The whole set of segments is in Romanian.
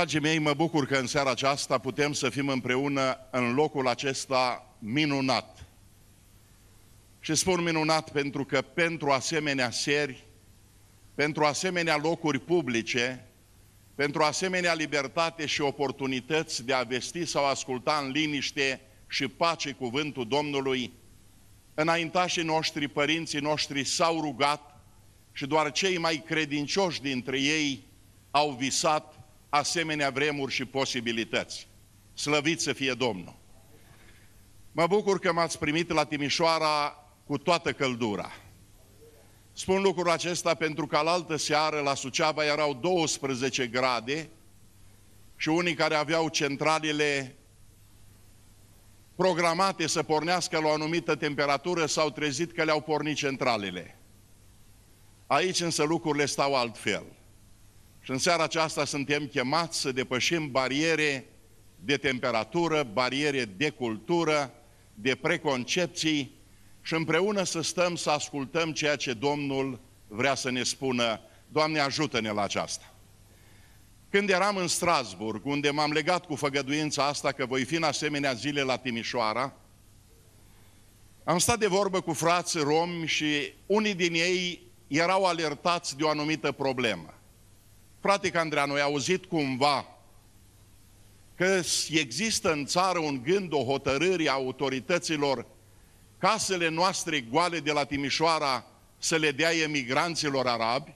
Dragii mei, mă bucur că în seara aceasta putem să fim împreună în locul acesta minunat. Și spun minunat pentru că pentru asemenea seri, pentru asemenea locuri publice, pentru asemenea libertate și oportunități de a vesti sau asculta în liniște și pace cuvântul Domnului, înaintașii noștri, părinții noștri s-au rugat și doar cei mai credincioși dintre ei au visat asemenea vremuri și posibilități. Slăvit să fie Domnul! Mă bucur că m-ați primit la Timișoara cu toată căldura. Spun lucrul acesta pentru că alaltă seară la Suceava erau 12 grade și unii care aveau centralele programate să pornească la o anumită temperatură s-au trezit că le-au pornit centralele. Aici însă lucrurile stau altfel. Și în seara aceasta suntem chemați să depășim bariere de temperatură, bariere de cultură, de preconcepții și împreună să stăm să ascultăm ceea ce Domnul vrea să ne spună. Doamne, ajută-ne la aceasta! Când eram în Strasburg, unde m-am legat cu făgăduința asta că voi fi în asemenea zile la Timișoara, am stat de vorbă cu frați romi și unii din ei erau alertați de o anumită problemă. Frate Andreanu, ai auzit cumva că există în țară un gând, o hotărâre a autorităților, casele noastre goale de la Timișoara să le dea emigranților arabi?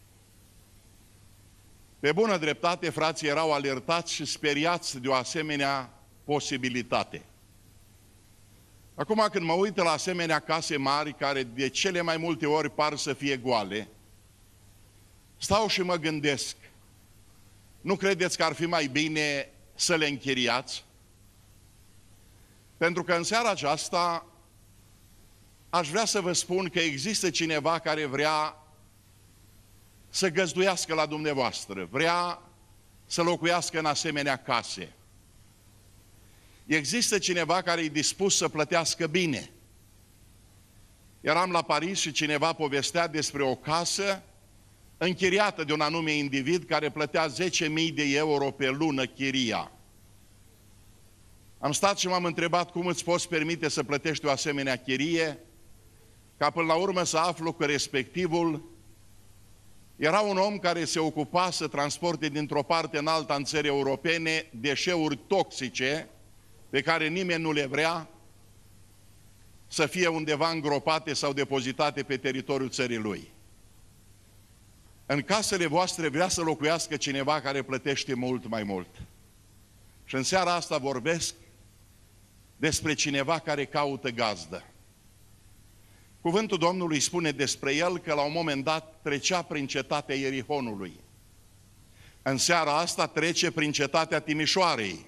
Pe bună dreptate, frații erau alertați și speriați de o asemenea posibilitate. Acum, când mă uit la asemenea case mari, care de cele mai multe ori par să fie goale, stau și mă gândesc, nu credeți că ar fi mai bine să le închiriați? Pentru că în seara aceasta aș vrea să vă spun că există cineva care vrea să găzduiască la dumneavoastră, vrea să locuiască în asemenea case. Există cineva care e dispus să plătească bine. Eram la Paris și cineva povestea despre o casă închiriată de un anume individ care plătea 10.000 de euro pe lună chiria. Am stat și m-am întrebat cum îți poți permite să plătești o asemenea chirie, ca până la urmă să aflu că respectivul era un om care se ocupa să transporte dintr-o parte în alta în țări europene deșeuri toxice pe care nimeni nu le vrea să fie undeva îngropate sau depozitate pe teritoriul țării lui. În casele voastre vrea să locuiască cineva care plătește mult mai mult. Și în seara asta vorbesc despre cineva care caută gazdă. Cuvântul Domnului spune despre el că la un moment dat trecea prin cetatea Ierihonului. În seara asta trece prin cetatea Timișoarei.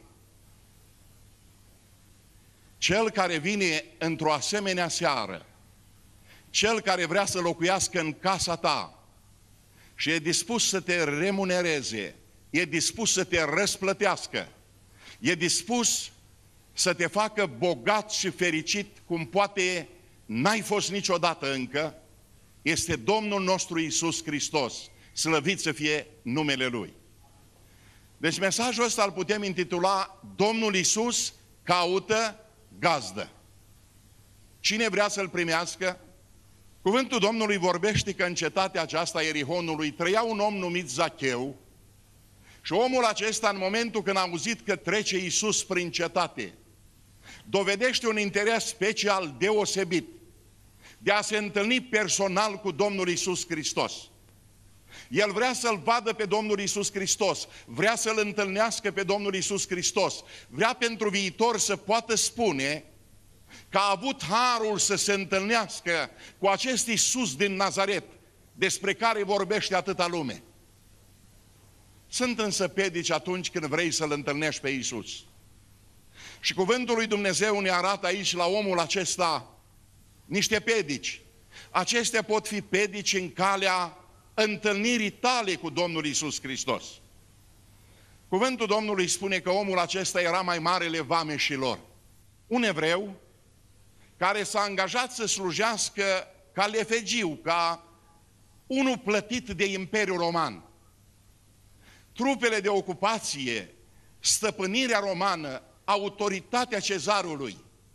Cel care vine într-o asemenea seară, cel care vrea să locuiască în casa ta și e dispus să te remunereze, e dispus să te răsplătească, e dispus să te facă bogat și fericit cum poate n-ai fost niciodată încă, este Domnul nostru Iisus Hristos. Slăvit să fie numele Lui. Deci mesajul ăsta îl putem intitula Domnul Iisus caută gazdă. Cine vrea să-L primească? Cuvântul Domnului vorbește că în cetatea aceasta Ierihonului trăia un om numit Zacheu și omul acesta, în momentul când a auzit că trece Iisus prin cetate, dovedește un interes special deosebit de a se întâlni personal cu Domnul Iisus Hristos. El vrea să-L vadă pe Domnul Iisus Hristos, vrea să-L întâlnească pe Domnul Iisus Hristos, vrea pentru viitor să poată spune că a avut harul să se întâlnească cu acest Iisus din Nazaret, despre care vorbește atâta lume. Sunt însă pedici atunci când vrei să-L întâlnești pe Iisus. Și cuvântul lui Dumnezeu ne arată aici la omul acesta niște pedici. Acestea pot fi pedici în calea întâlnirii tale cu Domnul Iisus Hristos. Cuvântul Domnului spune că omul acesta era mai marele vameșilor. Un evreu care s-a angajat să slujească ca lefegiu, ca unul plătit de Imperiul Roman. trupele de ocupație, stăpânirea romană, autoritatea cezarului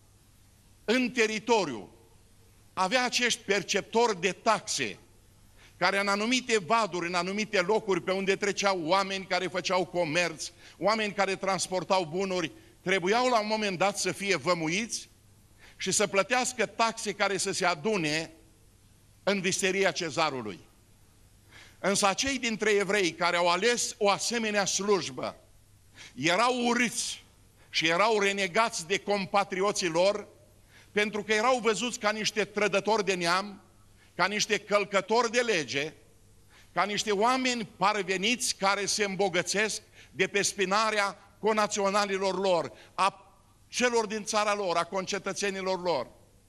în teritoriu, avea acești perceptori de taxe, care în anumite vaduri, în anumite locuri pe unde treceau oameni care făceau comerț, oameni care transportau bunuri, trebuiau la un moment dat să fie vămuiți și să plătească taxe care să se adune în visteria cezarului. Însă cei dintre evrei care au ales o asemenea slujbă erau urâți și erau renegați de compatrioții lor, pentru că erau văzuți ca niște trădători de neam, ca niște călcători de lege, ca niște oameni parveniți care se îmbogățesc de pe spinarea conaționalilor lor, a celor din țara lor, a concetățenilor lor.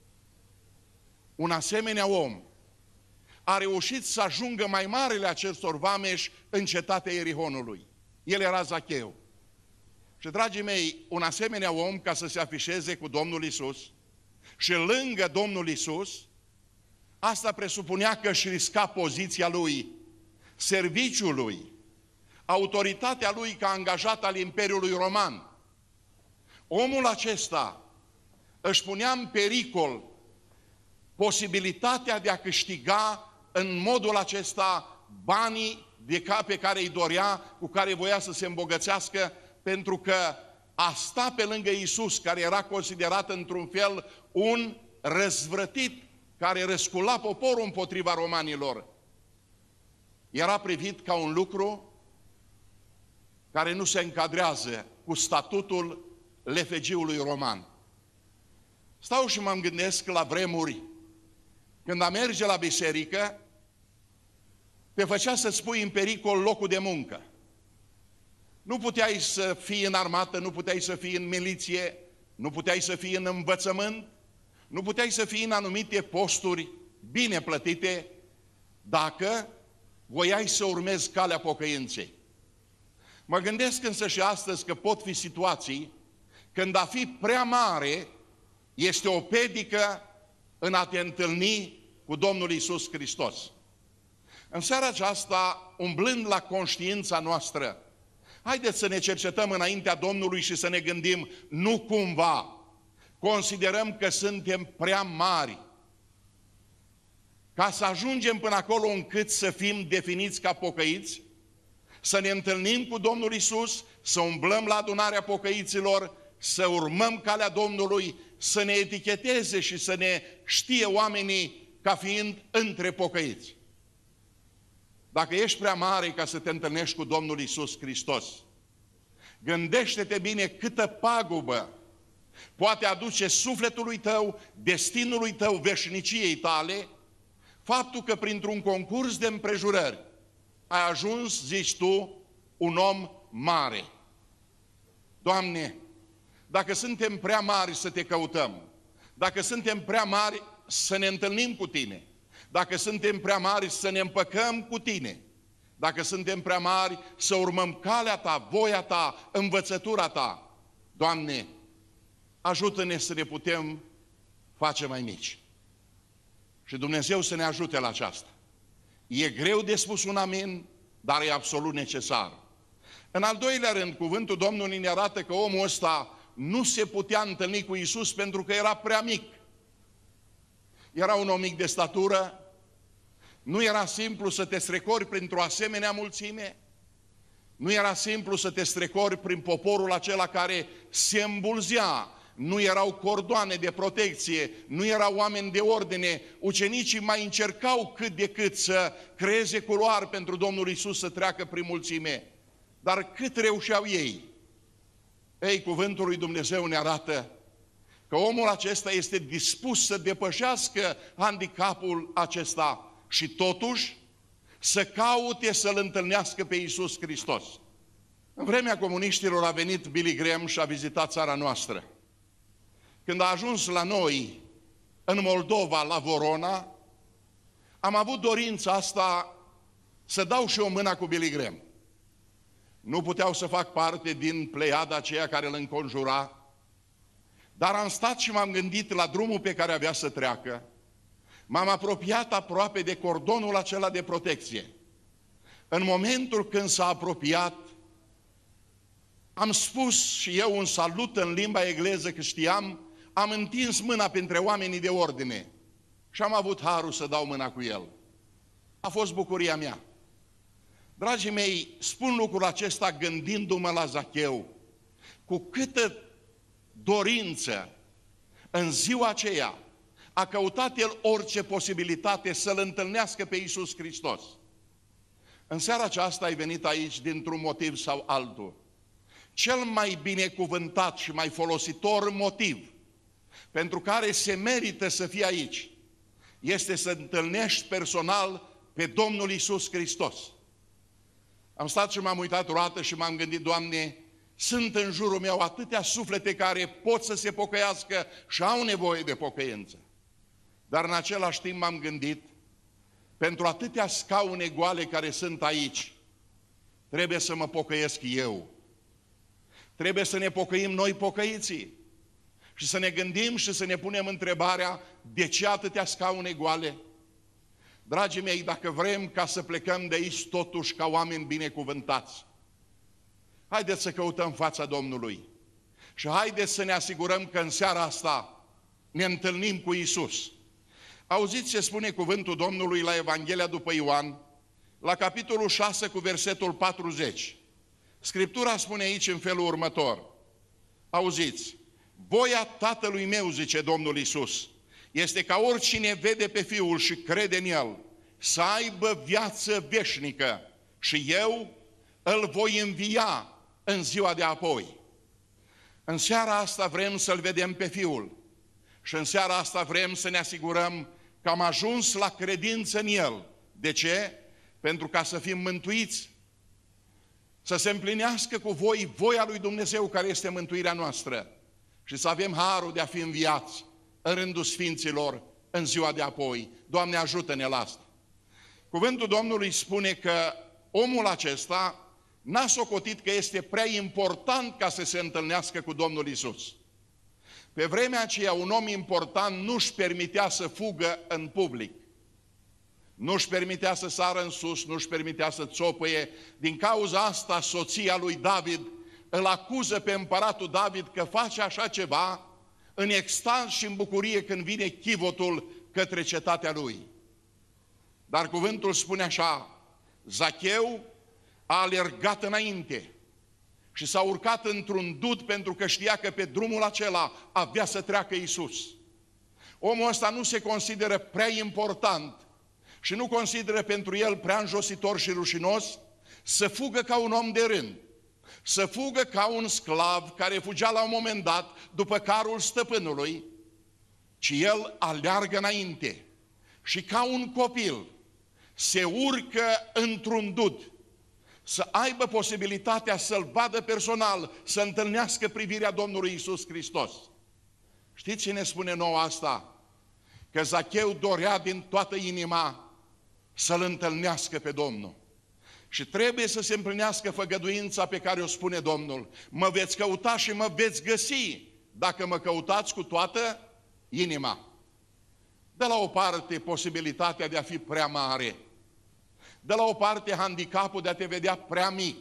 Un asemenea om a reușit să ajungă mai marele acestor vameși în cetatea Ierihonului. El era Zacheu. Și, dragii mei, un asemenea om, ca să se afișeze cu Domnul Iisus și lângă Domnul Iisus, asta presupunea că își risca poziția lui, serviciul lui, autoritatea lui ca angajat al Imperiului Roman. Omul acesta își punea în pericol posibilitatea de a câștiga în modul acesta banii pe care îi dorea, cu care voia să se îmbogățească, pentru că a sta pe lângă Iisus, care era considerat într-un fel un răzvrătit care răscula poporul împotriva romanilor, era privit ca un lucru care nu se încadrează cu statutul lefegiului roman. Stau și mă gândesc la vremuri când a merge la biserică te făcea să-ți pui în pericol locul de muncă. Nu puteai să fii în armată, nu puteai să fii în miliție, nu puteai să fii în învățământ, nu puteai să fii în anumite posturi bine plătite dacă voiai să urmezi calea pocăinței. Mă gândesc însă și astăzi că pot fi situații când a fi prea mare este o pedică în a te întâlni cu Domnul Iisus Hristos. În seara aceasta, umblând la conștiința noastră, haideți să ne cercetăm înaintea Domnului și să ne gândim, nu cumva considerăm că suntem prea mari ca să ajungem până acolo încât să fim definiți ca pocăiți, să ne întâlnim cu Domnul Iisus, să umblăm la adunarea pocăiților, să urmăm calea Domnului, să ne eticheteze și să ne știe oamenii ca fiind între pocăiți. Dacă ești prea mare ca să te întâlnești cu Domnul Iisus Hristos, gândește-te bine câtă pagubă poate aduce sufletului tău, destinului tău, veșniciei tale, faptul că printr-un concurs de împrejurări ai ajuns, zici tu, un om mare. Doamne, dacă suntem prea mari să te căutăm, dacă suntem prea mari să ne întâlnim cu Tine, dacă suntem prea mari să ne împăcăm cu Tine, dacă suntem prea mari să urmăm calea Ta, voia Ta, învățătura Ta, Doamne, ajută-ne să ne putem face mai mici. Și Dumnezeu să ne ajute la aceasta. E greu de spus un amin, dar e absolut necesar. În al doilea rând, cuvântul Domnului ne arată că omul ăsta nu se putea întâlni cu Iisus pentru că era prea mic. Era un om mic de statură, nu era simplu să te strecori printr-o asemenea mulțime, nu era simplu să te strecori prin poporul acela care se îmbulzea, nu erau cordoane de protecție, nu erau oameni de ordine, ucenicii mai încercau cât de cât să creeze culoar pentru Domnul Iisus să treacă prin mulțime, dar cât reușeau ei? Ei, cuvântul lui Dumnezeu ne arată că omul acesta este dispus să depășească handicapul acesta și totuși să caute să-L întâlnească pe Iisus Hristos. În vremea comuniștilor a venit Billy Graham și a vizitat țara noastră. Când a ajuns la noi, în Moldova, la Vorona, am avut dorința asta să dau și o mână cu Billy Graham. Nu puteau să fac parte din pleiada aceea care îl înconjura, dar am stat și m-am gândit la drumul pe care avea să treacă. M-am apropiat aproape de cordonul acela de protecție. În momentul când s-a apropiat, am spus și eu un salut în limba engleză că știam, am întins mâna printre oamenii de ordine și am avut harul să dau mâna cu el. A fost bucuria mea. Dragii mei, spun lucrul acesta gândindu-mă la Zacheu, cu câtă dorință în ziua aceea a căutat el orice posibilitate să-L întâlnească pe Iisus Hristos. În seara aceasta ai venit aici dintr-un motiv sau altul. Cel mai binecuvântat și mai folositor motiv pentru care se merită să fii aici este să întâlnești personal pe Domnul Iisus Hristos. Am stat și m-am uitat o dată și m-am gândit, Doamne, sunt în jurul meu atâtea suflete care pot să se pocăiască și au nevoie de pocăință. Dar în același timp m-am gândit, pentru atâtea scaune goale care sunt aici, trebuie să mă pocăiesc eu. Trebuie să ne pocăim noi pocăiții și să ne gândim și să ne punem întrebarea, de ce atâtea scaune goale? Dragii mei, dacă vrem ca să plecăm de aici totuși ca oameni binecuvântați, haideți să căutăm fața Domnului și haideți să ne asigurăm că în seara asta ne întâlnim cu Iisus. Auziți ce spune cuvântul Domnului la Evanghelia după Ioan, la capitolul 6 cu versetul 40. Scriptura spune aici în felul următor. Auziți, voia Tatălui meu, zice Domnul Iisus, este ca oricine vede pe Fiul și crede în El să aibă viață veșnică și eu îl voi învia în ziua de apoi. În seara asta vrem să-L vedem pe Fiul și în seara asta vrem să ne asigurăm că am ajuns la credință în El. De ce? Pentru ca să fim mântuiți, să se împlinească cu voi voia lui Dumnezeu care este mântuirea noastră și să avem harul de a fi înviați în rândul Sfinților în ziua de apoi. Doamne, ajută-ne la asta. Cuvântul Domnului spune că omul acesta n-a socotit că este prea important ca să se întâlnească cu Domnul Iisus. Pe vremea aceea, un om important nu-și permitea să fugă în public. Nu-și permitea să sară în sus, nu-și permitea să țopăie. Din cauza asta, soția lui David îl acuză pe împăratul David că face așa ceva în extaz și în bucurie când vine chivotul către cetatea lui. Dar cuvântul spune așa, Zacheu a alergat înainte și s-a urcat într-un dud pentru că știa că pe drumul acela avea să treacă Iisus. Omul ăsta nu se consideră prea important și nu consideră pentru el prea înjositor și rușinos să fugă ca un om de rând, să fugă ca un sclav care fugea la un moment dat după carul stăpânului, ci el aleargă înainte și ca un copil se urcă într-un dud, să aibă posibilitatea să-L vadă personal, să întâlnească privirea Domnului Iisus Hristos. Știți ce ne spune nouă asta? Că Zacheu dorea din toată inima să-L întâlnească pe Domnul. Și trebuie să se împlinească făgăduința pe care o spune Domnul. Mă veți căuta și mă veți găsi dacă mă căutați cu toată inima. De la o parte posibilitatea de a fi prea mare, de la o parte handicapul de a te vedea prea mic,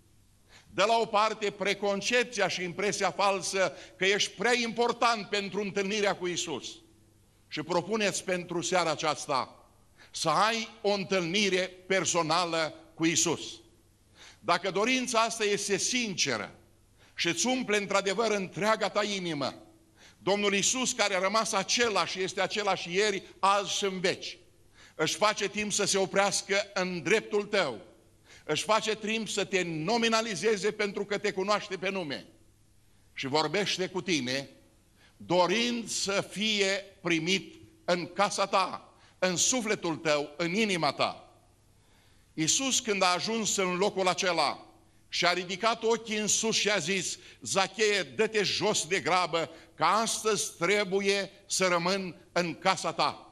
de la o parte preconcepția și impresia falsă că ești prea important pentru întâlnirea cu Iisus. Și propuneți pentru seara aceasta să ai o întâlnire personală cu Iisus. Dacă dorința asta este sinceră și îți umple într-adevăr întreaga ta inimă, Domnul Iisus, care a rămas același, este același ieri, azi și în veci, își face timp să se oprească în dreptul tău, își face timp să te nominalizeze pentru că te cunoaște pe nume și vorbește cu tine, dorind să fie primit în casa ta, în sufletul tău, în inima ta. Iisus, când a ajuns în locul acela și a ridicat ochii în sus și a zis, Zacheie, dă-te jos de grabă, că astăzi trebuie să rămân în casa ta.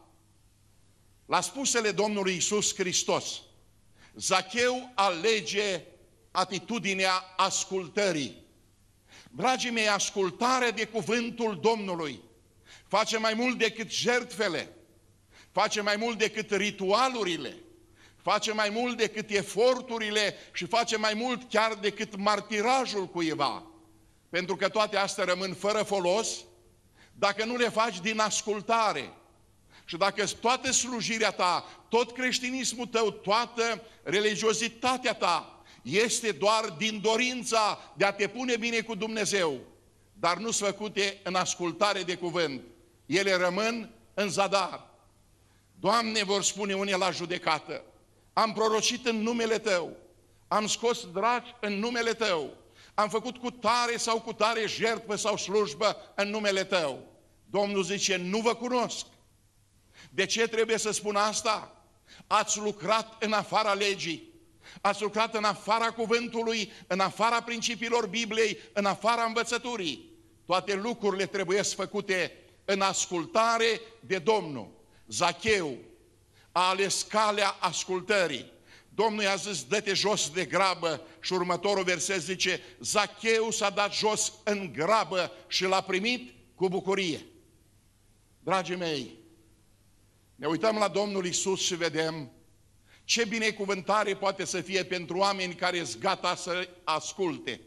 La spusele Domnului Iisus Hristos, Zacheu alege atitudinea ascultării. Dragii mei, ascultarea de cuvântul Domnului face mai mult decât jertfele, face mai mult decât ritualurile, face mai mult decât eforturile și face mai mult chiar decât martirajul cuiva. Pentru că toate astea rămân fără folos dacă nu le faci din ascultare. Și dacă toată slujirea ta, tot creștinismul tău, toată religiozitatea ta este doar din dorința de a te pune bine cu Dumnezeu, dar nu sunt făcute în ascultare de cuvânt, ele rămân în zadar. Doamne, vor spune unii la judecată, am prorocit în numele Tău, am scos draci în numele Tău, am făcut cu tare sau cu tare jertfă sau slujbă în numele Tău. Domnul zice, nu vă cunosc. De ce trebuie să spun asta? Ați lucrat în afara legii, ați lucrat în afara cuvântului, în afara principiilor Bibliei, în afara învățăturii. Toate lucrurile trebuie făcute în ascultare de Domnul. Zacheu a ales calea ascultării. Domnul i-a zis, dă-te jos de grabă, și următorul verset zice, Zacheu s-a dat jos în grabă și l-a primit cu bucurie. Dragii mei, ne uităm la Domnul Iisus și vedem ce binecuvântare poate să fie pentru oameni care sunt gata să asculte.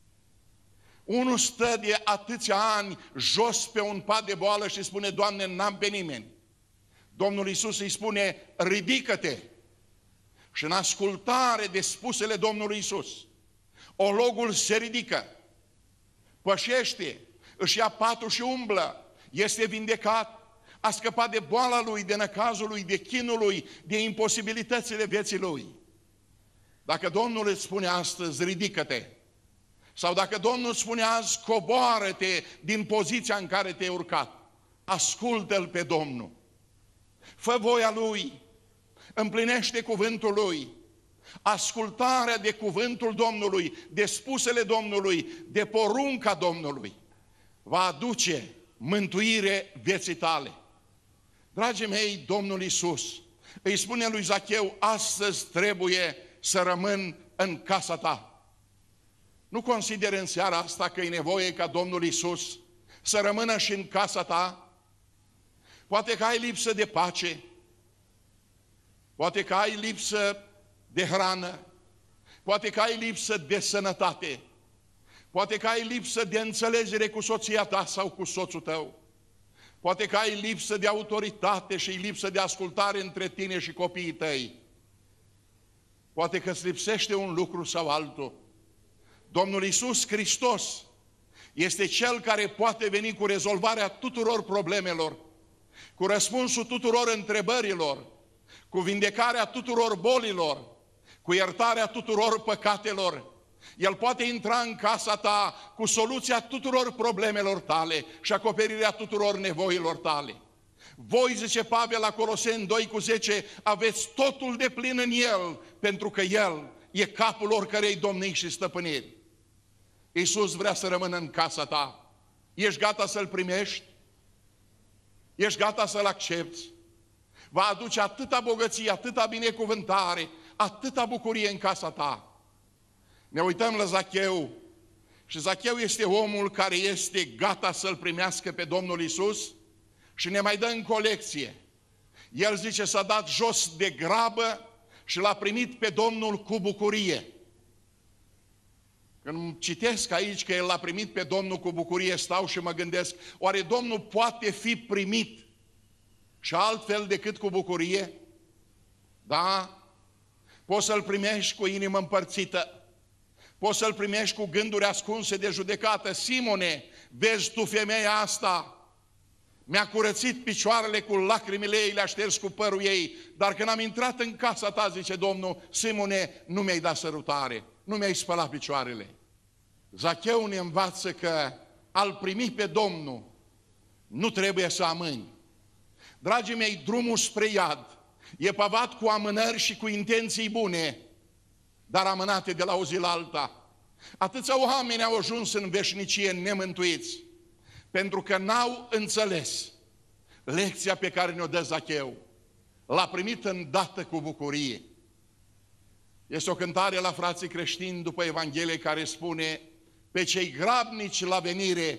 Unul stă de atâția ani jos pe un pat de boală și spune, Doamne, n-am pe nimeni. Domnul Iisus îi spune, ridică-te. Și în ascultare de spusele Domnului Iisus, ologul se ridică, pășește, își ia patul și umblă, este vindecat, a scăpat de boala lui, de năcazul lui, de chinul lui, de imposibilitățile vieții lui. Dacă Domnul îți spune astăzi, ridică-te, sau dacă Domnul spune azi, coboară-te din poziția în care te-ai urcat, ascultă-L pe Domnul. Fă voia Lui, împlinește cuvântul Lui. Ascultarea de cuvântul Domnului, de spusele Domnului, de porunca Domnului, va aduce mântuire vieții tale. Dragii mei, Domnul Iisus îi spune lui Zacheu, astăzi trebuie să rămân în casa ta. Nu consideri în seara asta că e nevoie ca Domnul Iisus să rămână și în casa ta? Poate că ai lipsă de pace, poate că ai lipsă de hrană, poate că ai lipsă de sănătate, poate că ai lipsă de înțelegere cu soția ta sau cu soțul tău, poate că ai lipsă de autoritate și lipsă de ascultare între tine și copiii tăi. Poate că îți lipsește un lucru sau altul. Domnul Iisus Hristos este Cel care poate veni cu rezolvarea tuturor problemelor, cu răspunsul tuturor întrebărilor, cu vindecarea tuturor bolilor, cu iertarea tuturor păcatelor. El poate intra în casa ta cu soluția tuturor problemelor tale și acoperirea tuturor nevoilor tale. Voi, zice Pavel la Coloseni 2:10, aveți totul de plin în El, pentru că El e capul oricărei domnii și stăpâniri. Iisus vrea să rămână în casa ta. Ești gata să-L primești? Ești gata să-L accepți? Va aduce atâta bogăție, atâta binecuvântare, atâta bucurie în casa ta. Ne uităm la Zacheu și Zacheu este omul care este gata să-L primească pe Domnul Iisus și ne mai dă în colecție. El zice, s-a dat jos de grabă și L-a primit pe Domnul cu bucurie. Când citesc aici că El L-a primit pe Domnul cu bucurie, stau și mă gândesc, oare Domnul poate fi primit și altfel decât cu bucurie? Da? Poți să-L primești cu inimă împărțită. Poți să-L primești cu gânduri ascunse de judecată. Simone, vezi tu femeia asta? Mi-a curățit picioarele cu lacrimile ei, le-a șters cu părul ei, dar când am intrat în casa ta, zice Domnul, Simone, nu mi-ai dat sărutare, nu mi-ai spălat picioarele. Zacheu ne învață că al primi pe Domnul nu trebuie să amâni. Dragii mei, drumul spre iad e pavat cu amânări și cu intenții bune, dar amânate de la o zi la alta. Atâția oameni au ajuns în veșnicie nemântuiți, pentru că n-au înțeles lecția pe care ne-o dă Zacheu. L-a primit îndată cu bucurie. Este o cântare la frații creștini după Evanghelie care spune, pe cei grabnici la venire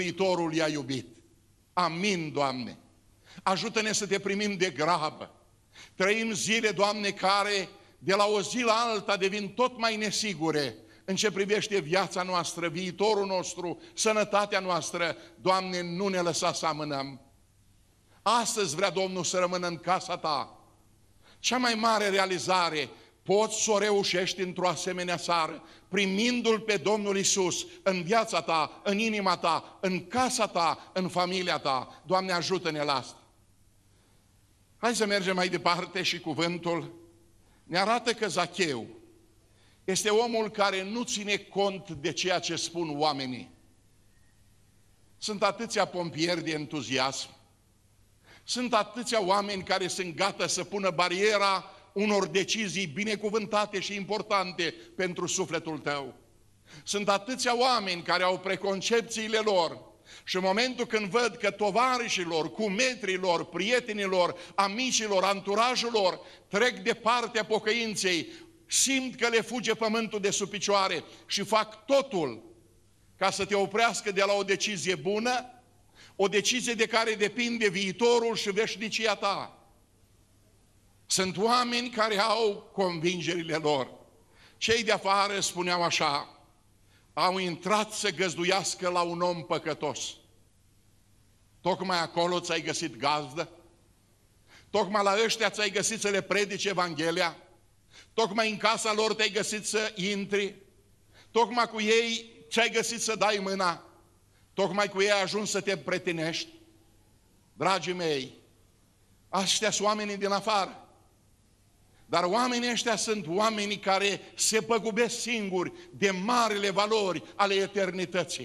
Mântuitorul i-a iubit. Amin, Doamne! Ajută-ne să te primim de grabă. Trăim zile, Doamne, care de la o zi la alta devin tot mai nesigure în ce privește viața noastră, viitorul nostru, sănătatea noastră. Doamne, nu ne lăsa să amânăm. Astăzi vrea Domnul să rămână în casa Ta. Cea mai mare realizare poți să o reușești într-o asemenea seară, primindu-L pe Domnul Iisus în viața ta, în inima ta, în casa ta, în familia ta. Doamne, ajută-ne la asta. Hai să mergem mai departe și cuvântul ne arată că Zacheu este omul care nu ține cont de ceea ce spun oamenii. Sunt atâția pompieri de entuziasm, sunt atâția oameni care sunt gata să pună bariera unor decizii binecuvântate și importante pentru sufletul tău. Sunt atâția oameni care au preconcepțiile lor și în momentul când văd că tovarășilor, cumetrilor, prietenilor, amicilor, anturajul lor trec de partea pocăinței, simt că le fuge pământul de sub picioare și fac totul ca să te oprească de la o decizie bună, o decizie de care depinde viitorul și veșnicia ta. Sunt oameni care au convingerile lor. Cei de afară spuneau așa: au intrat să găzduiască la un om păcătos. Tocmai acolo ți-ai găsit gazdă? Tocmai la ăștia ți-ai găsit să le predici Evanghelia? Tocmai în casa lor te-ai găsit să intri? Tocmai cu ei ți-ai găsit să dai mâna? Tocmai cu ei ai ajuns să te împretinești? Dragii mei, aștia sunt oamenii din afară. Dar oamenii ăștia sunt oamenii care se păgubesc singuri de marile valori ale eternității.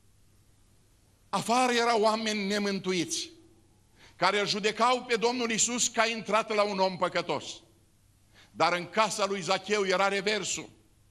Afară erau oameni nemântuiți, care îl judecau pe Domnul Iisus că a intrat la un om păcătos. Dar în casa lui Zacheu era reversul.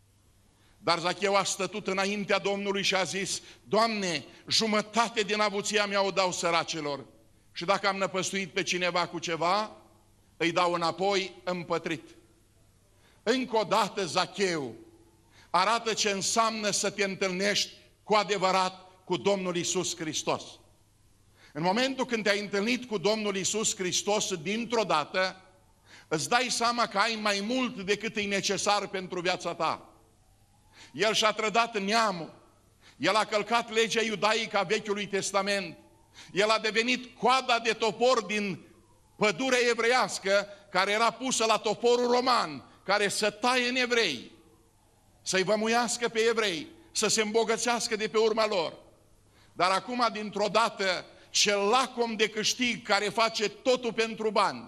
Dar Zacheu a stătut înaintea Domnului și a zis: Doamne, jumătate din avuția mea o dau săracilor. Și dacă am năpăstuit pe cineva cu ceva, îi dau înapoi împătrit. Încă o dată Zacheu arată ce înseamnă să te întâlnești cu adevărat cu Domnul Iisus Hristos. În momentul când te-ai întâlnit cu Domnul Iisus Hristos, dintr-o dată îți dai seama că ai mai mult decât e necesar pentru viața ta. El și-a trădat neamul, El a călcat legea iudaică a Vechiului Testament, El a devenit coada de topor din pădurea evreiască care era pusă la toporul roman, care să taie în evrei, să-i vămuiască pe evrei, să se îmbogățească de pe urma lor. Dar acum, dintr-o dată, cel lacom de câștig care face totul pentru bani,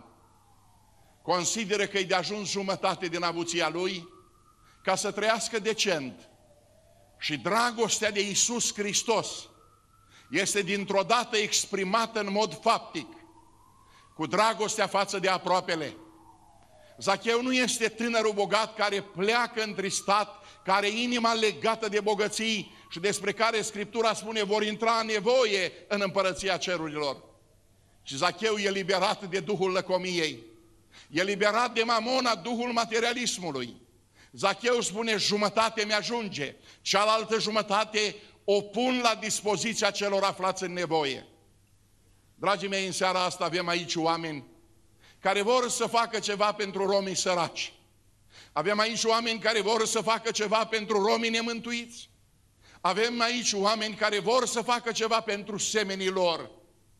consideră că-i de ajuns jumătate din avuția lui ca să trăiască decent. Și dragostea de Iisus Hristos este dintr-o dată exprimată în mod faptic, cu dragostea față de aproapele. Zacheu nu este tânărul bogat care pleacă întristat, care are inima legată de bogății și despre care Scriptura spune vor intra în nevoie în împărăția cerurilor. Și Zacheu e liberat de duhul lăcomiei, e liberat de mamona, duhul materialismului. Zacheu spune: jumătate mi-ajunge, cealaltă jumătate o pun la dispoziția celor aflați în nevoie. Dragii mei, în seara asta avem aici oameni care vor să facă ceva pentru romii săraci. Avem aici oameni care vor să facă ceva pentru romii nemântuiți. Avem aici oameni care vor să facă ceva pentru semenii lor.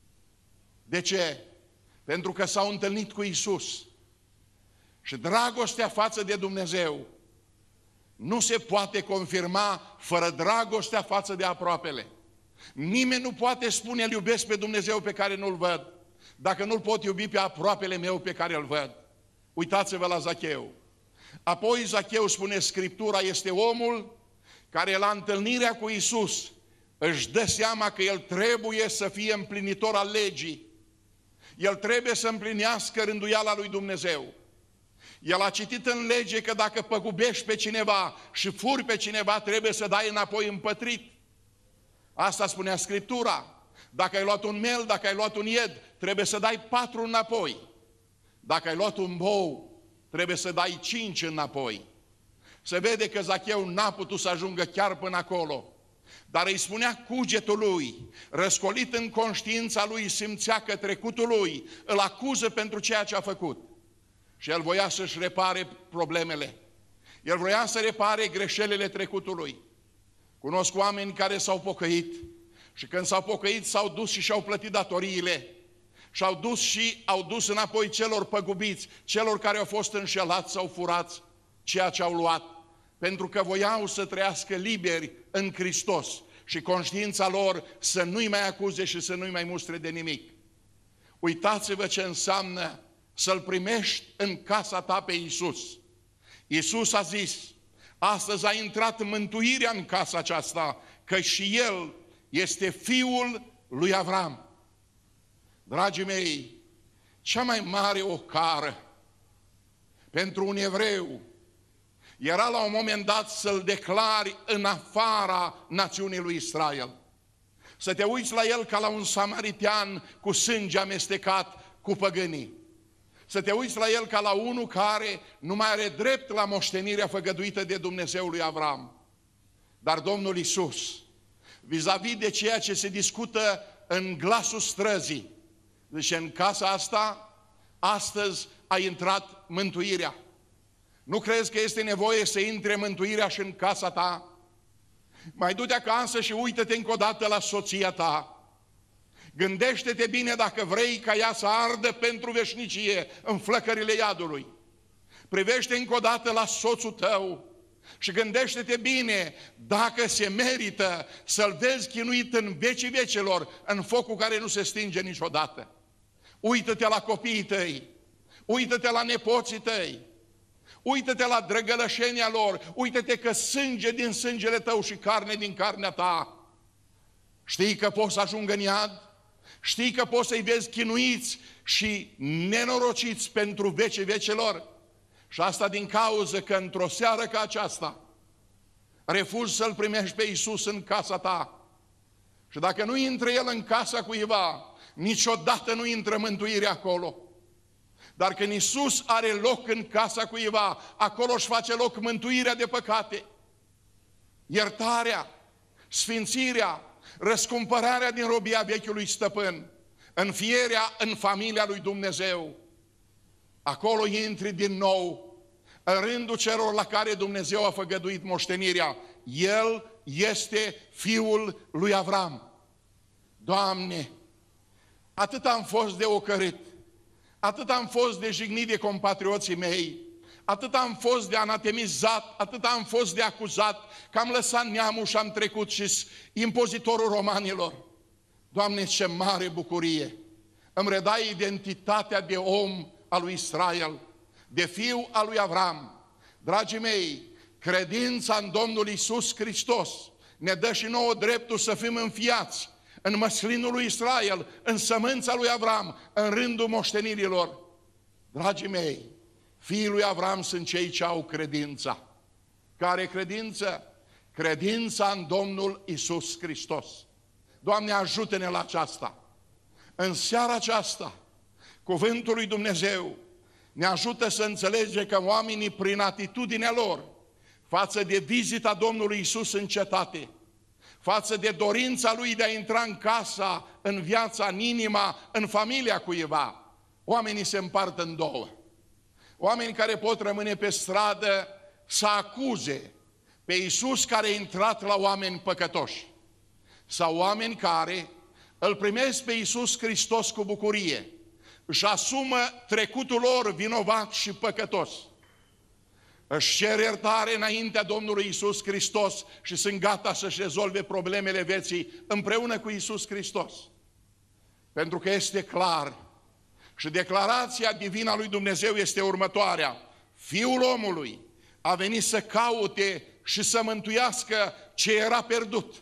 De ce? Pentru că s-au întâlnit cu Iisus. Și dragostea față de Dumnezeu nu se poate confirma fără dragostea față de aproapele. Nimeni nu poate spune îl iubesc pe Dumnezeu pe care nu-l văd, dacă nu-l pot iubi pe aproapele meu pe care îl văd. Uitați-vă la Zacheu. Apoi Zacheu, spune Scriptura, este omul care la întâlnirea cu Iisus își dă seama că el trebuie să fie împlinitor al legii. El trebuie să împlinească rânduiala lui Dumnezeu. El a citit în lege că dacă păgubești pe cineva și furi pe cineva, trebuie să dai înapoi împătrit. Asta spunea Scriptura. Dacă ai luat un mel, dacă ai luat un ied, trebuie să dai 4 înapoi. Dacă ai luat un bou, trebuie să dai 5 înapoi. Se vede că Zacheu n-a putut să ajungă chiar până acolo. Dar îi spunea cugetul lui, răscolit în conștiința lui, simțea că trecutul lui îl acuză pentru ceea ce a făcut. Și el voia să-și repare problemele. El voia să repare greșelile trecutului. Cunosc oameni care s-au pocăit și când s-au pocăit s-au dus și și-au plătit datoriile. Și-au dus și au dus înapoi celor păgubiți, celor care au fost înșelați sau furați ceea ce au luat. Pentru că voiau să trăiască liberi în Hristos și conștiința lor să nu-i mai acuze și să nu-i mai mustre de nimic. Uitați-vă ce înseamnă să-L primești în casa ta pe Iisus. Iisus a zis, astăzi a intrat mântuirea în casa aceasta, că și El este Fiul lui Avram. Dragii mei, cea mai mare ocară pentru un evreu era la un moment dat să-l declari în afara națiunii lui Israel. Să te uiți la el ca la un samaritean cu sânge amestecat cu păgânii. Să te uiți la el ca la unul care nu mai are drept la moștenirea făgăduită de Dumnezeu lui Avram. Dar Domnul Iisus, vis-a-vis de ceea ce se discută în glasul străzii, zice, în casa asta, astăzi a intrat mântuirea. Nu crezi că este nevoie să intre mântuirea și în casa ta? Mai du-te acasă și uită-te încă o dată la soția ta. Gândește-te bine dacă vrei ca ea să ardă pentru veșnicie în flăcările iadului. Privește încă o dată la soțul tău și gândește-te bine dacă se merită să-l vezi chinuit în vecii vecelor, în focul care nu se stinge niciodată. Uită-te la copiii tăi, uită-te la nepoții tăi, uită-te la drăgălășenia lor, uită-te că sânge din sângele tău și carne din carnea ta. Știi că poți să ajungă în iad? Știi că poți să-i vezi chinuiți și nenorociți pentru vecii vecelor? Și asta din cauză că într-o seară ca aceasta refuzi să-L primești pe Iisus în casa ta. Și dacă nu intră El în casa cuiva, niciodată nu intră mântuirea acolo. Dar când Iisus are loc în casa cuiva, acolo își face loc mântuirea de păcate, iertarea, sfințirea, răscumpărarea din robia vechiului stăpân, înfierea în familia lui Dumnezeu. Acolo intri din nou în rândul celor la care Dumnezeu a făgăduit moștenirea. El este Fiul lui Avram. Doamne, atât am fost de ocărât, atât am fost de jignit de compatrioții mei, atât am fost de anatemizat, atât am fost de acuzat, că am lăsat neamul și am trecut și impozitorul romanilor. Doamne, ce mare bucurie! Îmi redai identitatea de om al lui Israel, de fiu al lui Avram. Dragii mei, credința în Domnul Iisus Hristos ne dă și nouă dreptul să fim înfiați în măslinul lui Israel, în sămânța lui Avram, în rândul moștenirilor. Dragii mei, fiii lui Avram sunt cei ce au credința. Care credință? Credința în Domnul Iisus Hristos. Doamne, ajută-ne la aceasta. În seara aceasta, cuvântul lui Dumnezeu ne ajută să înțelegem că oamenii, prin atitudinea lor față de vizita Domnului Iisus în cetate, față de dorința Lui de a intra în casa, în viața, în inima, în familia cuiva, oamenii se împart în două. Oameni care pot rămâne pe stradă să acuze pe Iisus care a intrat la oameni păcătoși, sau oameni care îl primesc pe Iisus Hristos cu bucurie, își asumă trecutul lor vinovat și păcătos, își cer iertare înaintea Domnului Iisus Hristos și sunt gata să-și rezolve problemele vieții împreună cu Iisus Hristos. Pentru că este clar și declarația divină a lui Dumnezeu este următoarea: Fiul omului a venit să caute și să mântuiască ce era pierdut.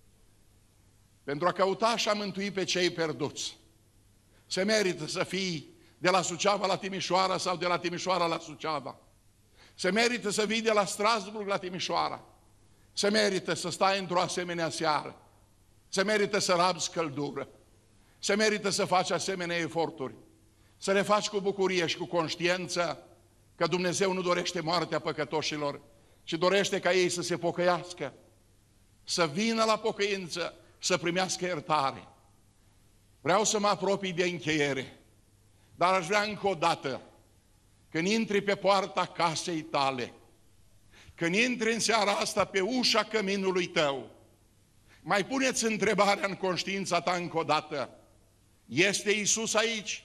Pentru a căuta și a mântui pe cei pierduți. Se merită să fii de la Suceava la Timișoara sau de la Timișoara la Suceava. Se merită să vii de la Strasburg la Timișoara. Se merită să stai într-o asemenea seară. Se merită să rabzi căldură. Se merită să faci asemenea eforturi. Să le faci cu bucurie și cu conștiință că Dumnezeu nu dorește moartea păcătoșilor, ci dorește ca ei să se pocăiască, să vină la pocăință, să primească iertare. Vreau să mă apropii de încheiere, dar aș vrea încă o dată când intri pe poarta casei tale, când intri în seara asta pe ușa căminului tău, mai puneți întrebarea în conștiința ta încă o dată: este Iisus aici?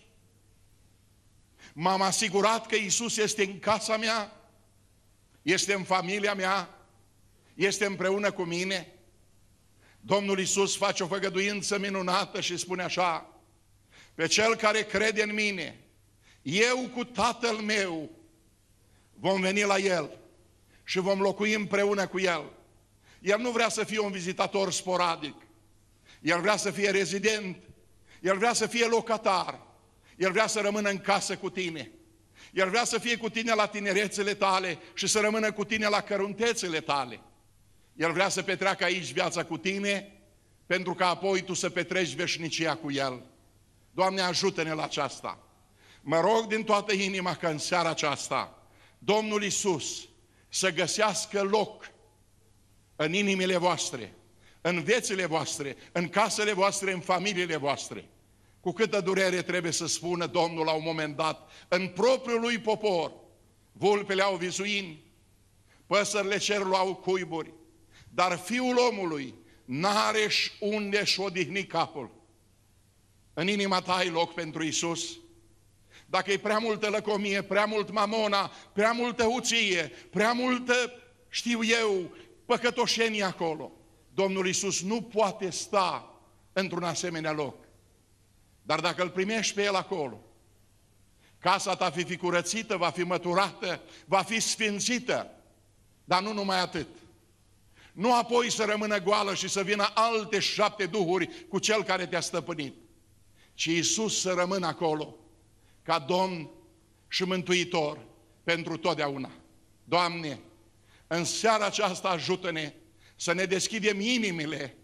M-am asigurat că Iisus este în casa mea? Este în familia mea? Este împreună cu mine? Domnul Iisus face o făgăduință minunată și spune așa: pe cel care crede în mine, eu cu Tatăl meu vom veni la El și vom locui împreună cu El. El nu vrea să fie un vizitator sporadic. El vrea să fie rezident. El vrea să fie locatar. El vrea să rămână în casă cu tine. El vrea să fie cu tine la tinerețele tale și să rămână cu tine la căruntețele tale. El vrea să petreacă aici viața cu tine, pentru că apoi tu să petreci veșnicia cu El. Doamne, ajută-ne la aceasta. Mă rog din toată inima că în seara aceasta Domnul Iisus să găsească loc în inimile voastre, în viețile voastre, în casele voastre, în familiile voastre. Cu câtă durere trebuie să spună Domnul la un moment dat: în propriul lui popor, vulpele au vizuini, păsările cerului au cuiburi, dar Fiul omului n-are-și unde-și odihni capul. În inima ta ai loc pentru Iisus? Dacă e prea multă lăcomie, prea mult mamona, prea multă uție, prea multă, știu eu, păcătoșenie acolo, Domnul Iisus nu poate sta într-un asemenea loc. Dar dacă îl primești pe El acolo, casa ta va fi curățită, va fi măturată, va fi sfințită, dar nu numai atât. Nu apoi să rămână goală și să vină alte 7 duhuri cu Cel care te-a stăpânit, ci Iisus să rămână acolo ca Domn și Mântuitor pentru totdeauna. Doamne, în seara aceasta ajută-ne să ne deschidem inimile,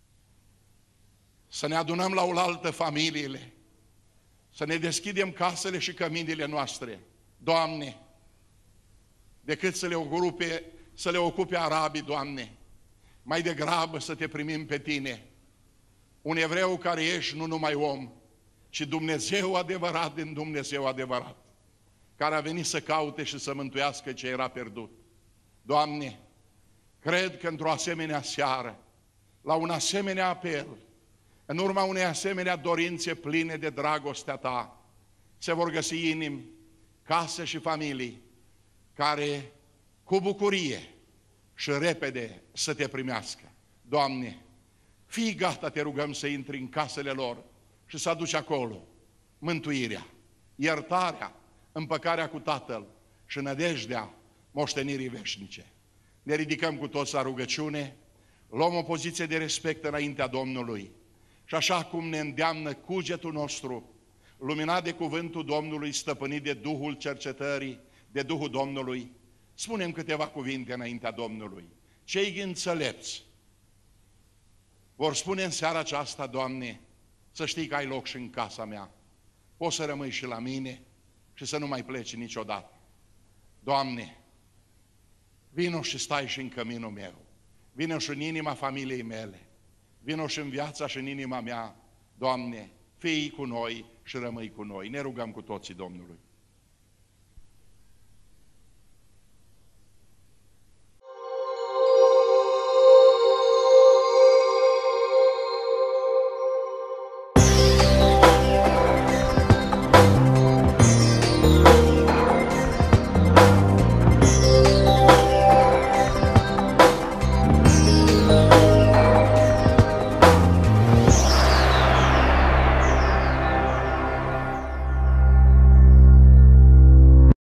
să ne adunăm la oaltă familiile, să ne deschidem casele și căminile noastre. Doamne, decât să le ocupe arabii, Doamne, mai degrabă să Te primim pe Tine, un evreu care ești nu numai om, ci Dumnezeu adevărat din Dumnezeu adevărat, care a venit să caute și să mântuiască ce era pierdut. Doamne, cred că într-o asemenea seară, la un asemenea apel, în urma unei asemenea dorințe pline de dragostea Ta, se vor găsi inimi, case și familii care cu bucurie și repede să Te primească. Doamne, fii gata, Te rugăm, să intri în casele lor și să aduci acolo mântuirea, iertarea, împăcarea cu Tatăl și nădejdea moștenirii veșnice. Ne ridicăm cu toți la rugăciune, luăm o poziție de respect înaintea Domnului și așa cum ne îndeamnă cugetul nostru, luminat de cuvântul Domnului, stăpânit de Duhul cercetării, de Duhul Domnului, spunem câteva cuvinte înaintea Domnului. Cei înțelepți vor spune în seara aceasta: Doamne, să știi că ai loc și în casa mea, poți să rămâi și la mine și să nu mai pleci niciodată. Doamne, vino și stai și în căminul meu, vino și în inima familiei mele, vino și în viața și în inima mea. Doamne, fii cu noi și rămâi cu noi. Ne rugăm cu toții Domnului.